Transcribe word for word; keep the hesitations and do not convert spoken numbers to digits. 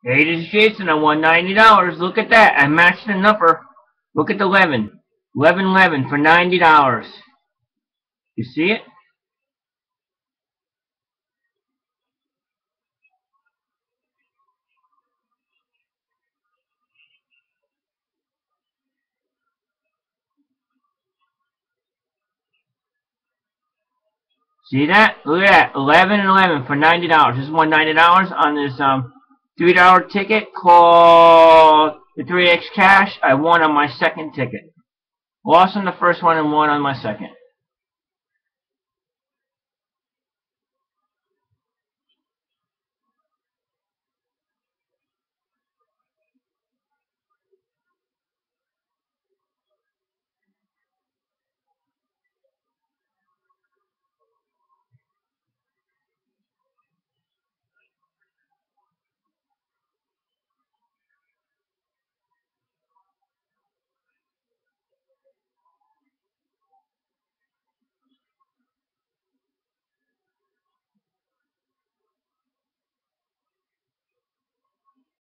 Hey, this is Jason. I won ninety dollars. Look at that. I matched the number. Look at the eleven. eleven eleven for ninety dollars. You see it? See that? Look at that. eleven and eleven for ninety dollars. Just won ninety dollars on this um three dollar ticket called the three X Cash. I won on my second ticket. Lost on the first one and won on my second.